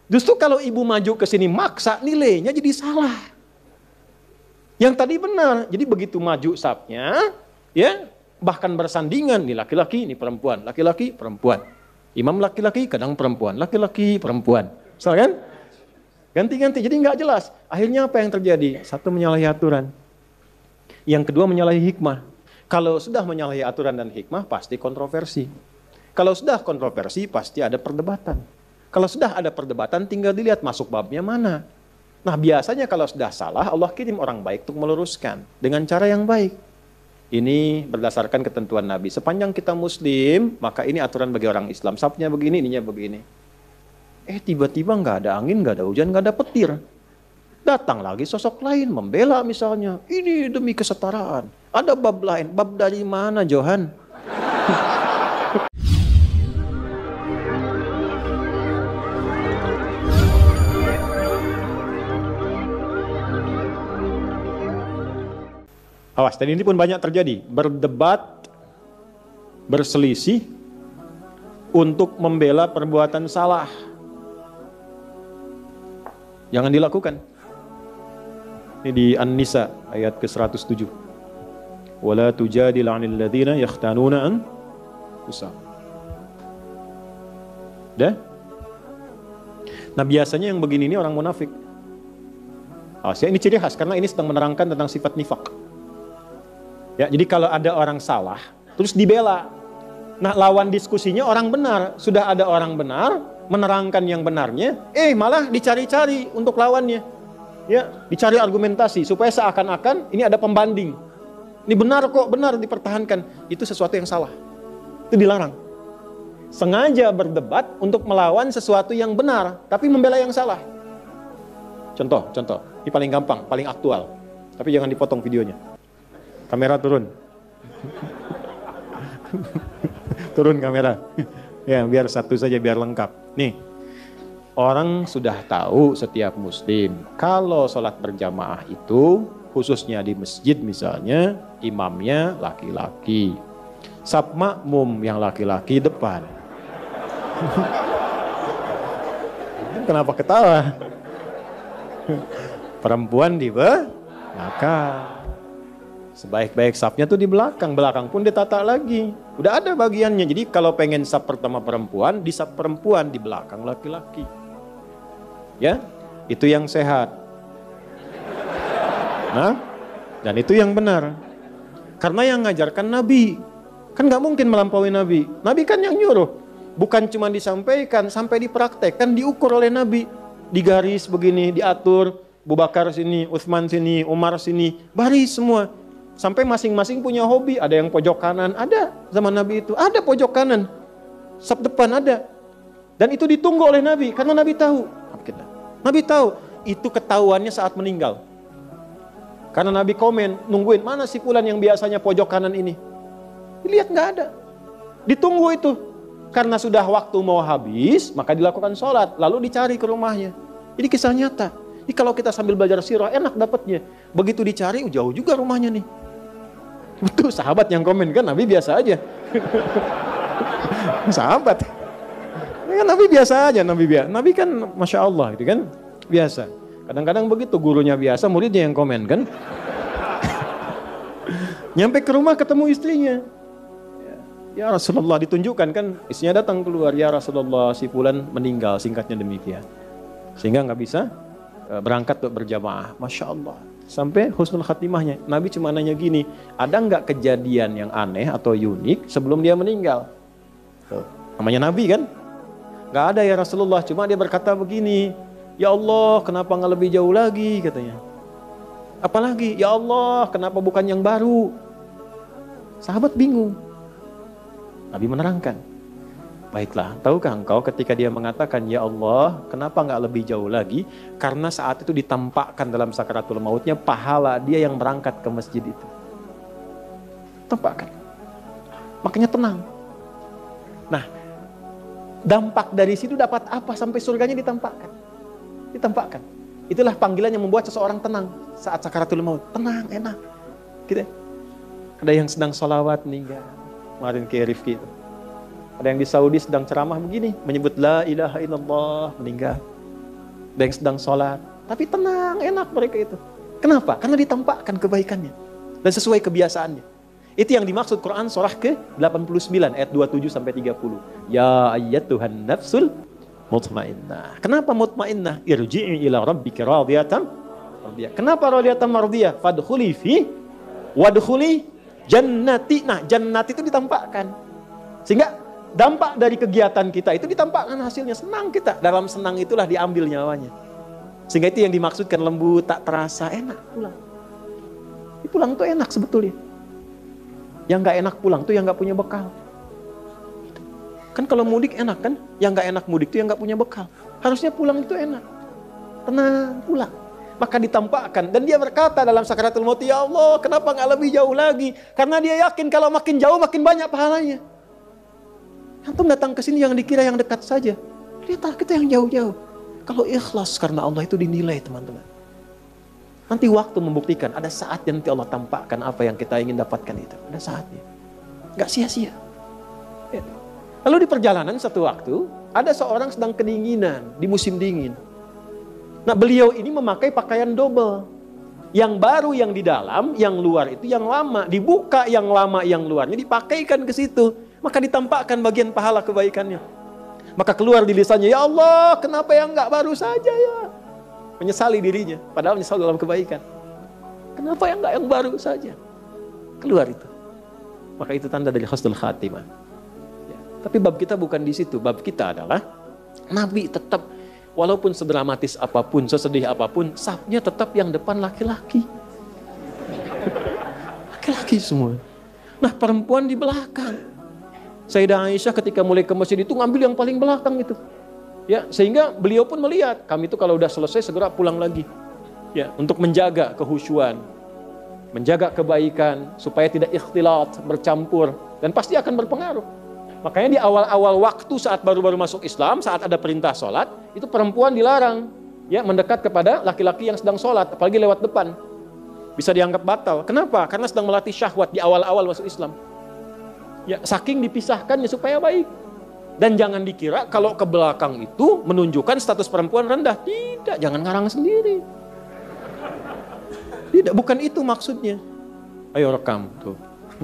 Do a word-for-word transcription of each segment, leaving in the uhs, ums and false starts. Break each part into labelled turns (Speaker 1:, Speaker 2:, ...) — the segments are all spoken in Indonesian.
Speaker 1: Justru kalau ibu maju ke sini maksa, nilainya jadi salah. Yang tadi benar. Jadi begitu maju sapnya, ya, bahkan bersandingan nih laki-laki, ini perempuan, laki-laki, perempuan. Imam laki-laki, kadang perempuan, laki-laki, perempuan. Soal kan? Ganti-ganti, jadi nggak jelas. Akhirnya apa yang terjadi? Satu, menyalahi aturan. Yang kedua, menyalahi hikmah. Kalau sudah menyalahi aturan dan hikmah, pasti kontroversi. Kalau sudah kontroversi, pasti ada perdebatan. Kalau sudah ada perdebatan, tinggal dilihat masuk babnya mana. Nah, biasanya kalau sudah salah, Allah kirim orang baik untuk meluruskan dengan cara yang baik. Ini berdasarkan ketentuan Nabi. Sepanjang kita Muslim, maka ini aturan bagi orang Islam. Sapnya begini, ininya begini. Eh, tiba-tiba nggak ada angin, nggak ada hujan, nggak ada petir. Datang lagi sosok lain, membela misalnya. Ini demi kesetaraan. Ada bab lain. Bab dari mana, Johan? Awas, dan ini pun banyak terjadi. Berdebat, berselisih, untuk membela perbuatan salah. Jangan dilakukan. Ini di An-Nisa ayat ke seratus tujuh. Wala tujadil 'anil ladzina yakhtanuna anfusahum. Dah? Nah, biasanya yang begini ini orang munafik. Oh, ini ciri khas karena ini sedang menerangkan tentang sifat nifak. Ya, jadi kalau ada orang salah, terus dibela. Nah, lawan diskusinya orang benar. Sudah ada orang benar, menerangkan yang benarnya, eh malah dicari-cari untuk lawannya. Ya, dicari argumentasi supaya seakan-akan ini ada pembanding. Ini benar kok, benar dipertahankan. Itu sesuatu yang salah. Itu dilarang. Sengaja berdebat untuk melawan sesuatu yang benar, tapi membela yang salah. Contoh, contoh. Ini paling gampang, paling aktual. Tapi jangan dipotong videonya. Kamera turun. Turun kamera. Ya, biar satu saja, biar lengkap. Nih, orang sudah tahu setiap muslim, kalau sholat berjamaah itu, khususnya di masjid misalnya, imamnya laki-laki. Saf makmum yang laki-laki depan. Kenapa ketawa? Perempuan di belakang. Sebaik-baik safnya tuh di belakang, belakang pun ditata lagi. Udah ada bagiannya. Jadi kalau pengen saf pertama perempuan, di saf perempuan, di belakang laki-laki. Ya, itu yang sehat. Nah, dan itu yang benar. Karena yang ngajarkan Nabi. Kan gak mungkin melampaui Nabi. Nabi kan yang nyuruh. Bukan cuma disampaikan, sampai dipraktekkan, diukur oleh Nabi. Digaris begini, diatur. Abu Bakar sini, Utsman sini, Umar sini. Baris semua. Sampai masing-masing punya hobi. Ada yang pojok kanan, ada zaman Nabi itu. Ada pojok kanan. Saf depan ada. Dan itu ditunggu oleh Nabi. Karena Nabi tahu. Nabi tahu. Itu ketahuannya saat meninggal. Karena Nabi komen, nungguin. Mana si fulan yang biasanya pojok kanan ini? Dilihat nggak ada. Ditunggu itu. Karena sudah waktu mau habis, maka dilakukan sholat. Lalu dicari ke rumahnya. Ini kisah nyata. Ini kalau kita sambil belajar sirah, enak dapatnya. Begitu dicari, jauh juga rumahnya nih. Betul, sahabat yang komen kan, Nabi biasa aja. Sahabat. Ya, Nabi biasa aja, Nabi biasa. Nabi kan Masya Allah, gitu kan, biasa. Kadang-kadang begitu, gurunya biasa, muridnya yang komen kan. Nyampe ke rumah ketemu istrinya. Ya Rasulullah, ditunjukkan kan, istrinya datang keluar. Ya Rasulullah, si fulan meninggal, singkatnya demikian. Sehingga nggak bisa berangkat untuk berjamaah. Masya Allah. Sampai husnul khatimahnya. Nabi cuma nanya gini, ada nggak kejadian yang aneh atau unik sebelum dia meninggal? Tuh, namanya Nabi kan? Nggak ada ya Rasulullah, cuma dia berkata begini, ya Allah kenapa nggak lebih jauh lagi katanya. Apalagi, ya Allah kenapa bukan yang baru? Sahabat bingung. Nabi menerangkan. Baiklah, tahukah engkau ketika dia mengatakan, ya Allah, kenapa nggak lebih jauh lagi? Karena saat itu ditampakkan dalam sakaratul mautnya pahala dia yang berangkat ke masjid itu. Tampakkan. Makanya tenang. Nah, dampak dari situ dapat apa sampai surganya ditampakkan? Ditampakkan. Itulah panggilan yang membuat seseorang tenang saat sakaratul maut. Tenang, enak. Gitu. Ada yang sedang sholawat meninggal. Kemarin ke Rifki itu. Ada yang di Saudi sedang ceramah begini, menyebut la ilaha illallah, meninggal. ada yang sedang sholat, tapi tenang, enak mereka itu. Kenapa? Karena ditampakkan kebaikannya dan sesuai kebiasaannya. Itu yang dimaksud Quran surah ke delapan puluh sembilan ayat dua puluh tujuh sampai tiga puluh. Ya ayyatuhan nafsul mutmainnah. Kenapa mutmainnah? Irji'i ila rabbika radiyatan mardiyah. Kenapa radiyatan mardiyah? Fadkhuli fi wadkhuli jannati. Nah, jannati itu ditampakkan. Sehingga dampak dari kegiatan kita itu ditampakkan hasilnya. Senang kita. Dalam senang itulah diambil nyawanya. Sehingga itu yang dimaksudkan lembut, tak terasa, enak pulang. Di pulang tuh enak sebetulnya. Yang gak enak pulang tuh yang gak punya bekal. Kan kalau mudik enak kan? Yang gak enak mudik tuh yang gak punya bekal. Harusnya pulang itu enak. Tenang, pulang. Maka ditampakkan. Dan dia berkata dalam sakaratul maut, ya Allah, kenapa gak lebih jauh lagi? Karena dia yakin kalau makin jauh makin banyak pahalanya. Antum datang ke sini yang dikira yang dekat saja. Lihat kita yang jauh-jauh. Kalau ikhlas karena Allah itu dinilai, teman-teman. Nanti waktu membuktikan, ada saatnya nanti Allah tampakkan apa yang kita ingin dapatkan itu. Ada saatnya. Gak sia-sia. Ya. Lalu di perjalanan satu waktu, ada seorang sedang kedinginan di musim dingin. Nah, beliau ini memakai pakaian double. Yang baru yang di dalam, yang luar itu yang lama. Dibuka yang lama, yang luarnya dipakaikan ke situ. Maka ditampakkan bagian pahala kebaikannya. Maka keluar di lisannya, ya Allah, kenapa yang gak baru saja ya? Menyesali dirinya, padahal menyesal dalam kebaikan. Kenapa yang enggak yang baru saja? Keluar itu. Maka itu tanda dari husnul khatimah. Ya. Tapi bab kita bukan di situ. Bab kita adalah Nabi tetap, walaupun sedramatis apapun, sesedih apapun, safnya tetap yang depan laki-laki. Laki-laki semua. Nah, perempuan di belakang. Sayyidah Aisyah ketika mulai ke masjid itu ngambil yang paling belakang itu. Ya, sehingga beliau pun melihat kami itu kalau udah selesai segera pulang lagi. Ya, untuk menjaga kehusyuan, menjaga kebaikan supaya tidak ikhtilat, bercampur dan pasti akan berpengaruh. Makanya di awal-awal waktu saat baru-baru masuk Islam, saat ada perintah sholat, itu perempuan dilarang ya mendekat kepada laki-laki yang sedang sholat, apalagi lewat depan. Bisa dianggap batal. Kenapa? Karena sedang melatih syahwat di awal-awal masuk Islam. Ya, saking dipisahkannya supaya baik. Dan jangan dikira kalau ke belakang itu menunjukkan status perempuan rendah. Tidak, jangan ngarang sendiri. Tidak, bukan itu maksudnya. Ayo rekam tuh.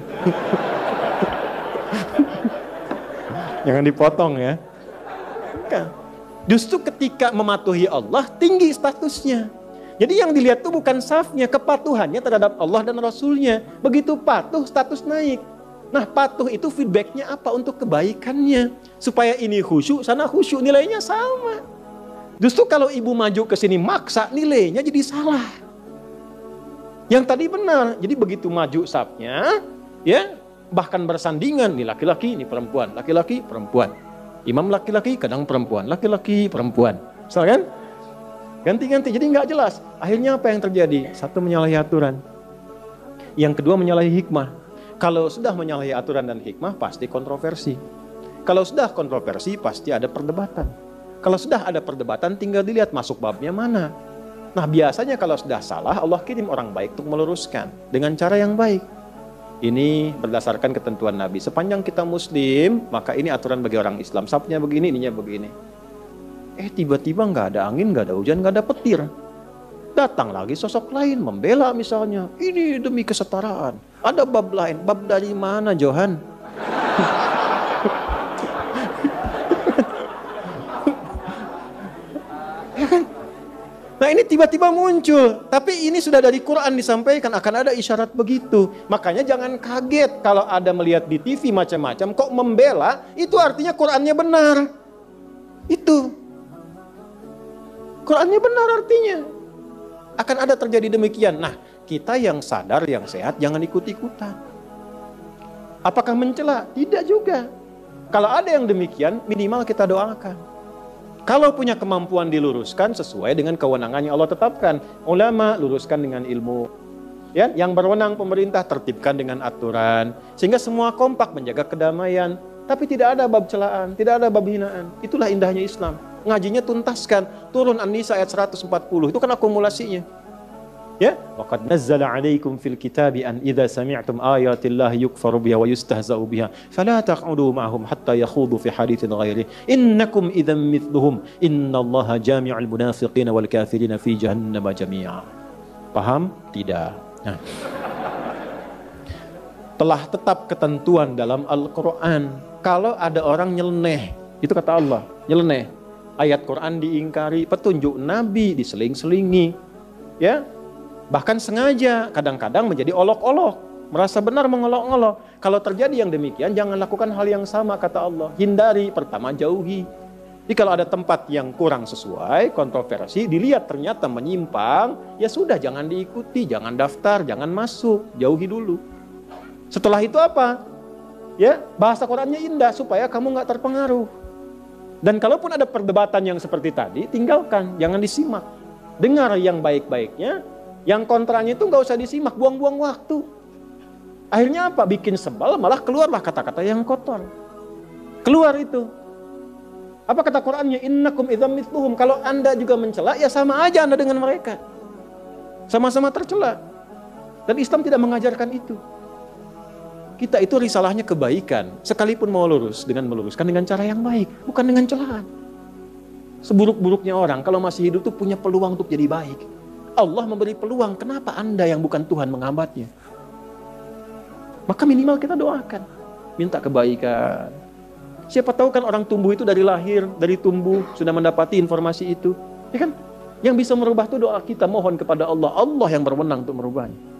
Speaker 1: Jangan dipotong ya. Bukan. Justru ketika mematuhi Allah, tinggi statusnya. Jadi yang dilihat itu bukan safnya, kepatuhannya terhadap Allah dan Rasulnya. Begitu patuh, status naik. Nah, patuh itu feedbacknya apa untuk kebaikannya. Supaya ini khusyuk, sana khusyuk, nilainya sama. Justru kalau ibu maju ke sini maksa, nilainya jadi salah. Yang tadi benar. Jadi begitu maju safnya, ya, bahkan bersandingan, nih laki-laki, ini perempuan, laki-laki, perempuan. Imam laki-laki, kadang perempuan, laki-laki, perempuan. Misal kan? Ganti-ganti, jadi nggak jelas. Akhirnya apa yang terjadi? Satu, menyalahi aturan. Yang kedua, menyalahi hikmah. Kalau sudah menyalahi aturan dan hikmah, pasti kontroversi. Kalau sudah kontroversi, pasti ada perdebatan. Kalau sudah ada perdebatan, tinggal dilihat masuk babnya mana. Nah, biasanya kalau sudah salah, Allah kirim orang baik untuk meluruskan dengan cara yang baik. Ini berdasarkan ketentuan Nabi. Sepanjang kita Muslim, maka ini aturan bagi orang Islam. Sapnya begini, ininya begini. Eh, tiba-tiba nggak ada angin, nggak ada hujan, nggak ada petir. Datang lagi sosok lain, membela misalnya. Ini demi kesetaraan. Ada bab lain. Bab dari mana, Johan? Ya kan? Nah, ini tiba-tiba muncul. Tapi ini sudah dari Quran disampaikan. Akan ada isyarat begitu. Makanya jangan kaget kalau ada melihat di T V macam-macam. Kok membela, itu artinya Qurannya benar. Itu. Qurannya benar artinya. Akan ada terjadi demikian. Nah, kita yang sadar, yang sehat, jangan ikut-ikutan. Apakah mencela? Tidak juga. Kalau ada yang demikian, minimal kita doakan. Kalau punya kemampuan diluruskan sesuai dengan kewenangan yang Allah tetapkan. Ulama luruskan dengan ilmu. Ya, yang berwenang pemerintah tertibkan dengan aturan. Sehingga semua kompak menjaga kedamaian. Tapi tidak ada bab celaan, tidak ada bab hinaan. Itulah indahnya Islam. Ngajinya tuntaskan. Turun An-Nisa ayat seratus empat puluh. Itu kan akumulasinya. Ya, waqad nazzala 'alaikum fil kitabi an idza sami'tum ayatillahi yukfaru biha wa yustahza'u biha fala taq'udu ma'ahum hatta yakhudu fi haditsin ghairi innakum idzan mithluhum innallaha jami'ul munafiqina wal kafirina fi jahannam jami'a. Paham? Tidak. Nah. Telah tetap ketentuan dalam Al-Qur'an kalau ada orang nyeleneh, itu kata Allah, nyeleneh. Ayat Quran diingkari, petunjuk Nabi diseling-selingi. Ya. Bahkan sengaja, kadang-kadang menjadi olok-olok, merasa benar mengolok-olok. Kalau terjadi yang demikian, jangan lakukan hal yang sama, kata Allah. Hindari, pertama jauhi. Jadi kalau ada tempat yang kurang sesuai, kontroversi, dilihat ternyata menyimpang, ya sudah, jangan diikuti, jangan daftar, jangan masuk, jauhi dulu. Setelah itu apa? Ya, bahasa Qurannya indah supaya kamu nggak terpengaruh. Dan kalaupun ada perdebatan yang seperti tadi, tinggalkan, jangan disimak. Dengar yang baik-baiknya. Yang kontranya itu nggak usah disimak, buang-buang waktu. Akhirnya apa? Bikin sebal, malah keluarlah kata-kata yang kotor. Keluar itu. Apa kata Qurannya? Innakum idzam mithluhum. Kalau Anda juga mencela, ya sama aja Anda dengan mereka. Sama-sama tercela. Dan Islam tidak mengajarkan itu. Kita itu risalahnya kebaikan. Sekalipun mau lurus, dengan meluruskan dengan cara yang baik, bukan dengan celaan. Seburuk-buruknya orang, kalau masih hidup tuh punya peluang untuk jadi baik. Allah memberi peluang, kenapa Anda yang bukan Tuhan menghambatnya? Maka minimal kita doakan, minta kebaikan. Siapa tahu kan orang tumbuh itu dari lahir, dari tumbuh sudah mendapati informasi itu, ya kan? Yang bisa merubah itu doa kita, mohon kepada Allah, Allah yang berwenang untuk merubahnya.